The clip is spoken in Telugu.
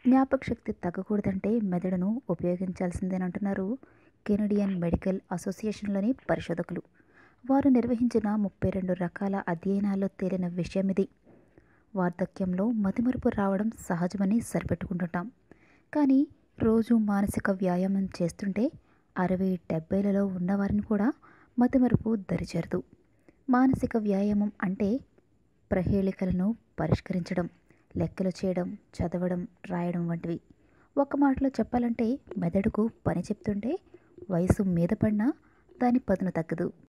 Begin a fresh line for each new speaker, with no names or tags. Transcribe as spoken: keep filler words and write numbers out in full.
జ్ఞాపక శక్తి తగ్గకూడదంటే మెదడును ఉపయోగించాల్సిందేనంటున్నారు కెనడియన్ మెడికల్ అసోసియేషన్లోని పరిశోధకులు. వారు నిర్వహించిన ముప్పై రెండు రకాల అధ్యయనాల్లో తేలిన విషయం ఇది. వార్ధక్యంలో మతిమరుపు రావడం సహజమని సరిపెట్టుకుంటుంటాం. కానీ రోజు మానసిక వ్యాయామం చేస్తుంటే అరవై డెబ్బైలలో ఉన్నవారిని కూడా మతిమరుపు దరిచేరదు. మానసిక వ్యాయామం అంటే ప్రహేళికలను పరిష్కరించడం, లెక్కలు చేయడం, చదవడం, రాయడం వంటివి. ఒక మాటలో చెప్పాలంటే మెదడుకు పని చెప్తుంటే వయసు మీద పడినా దాని పదును తగ్గదు.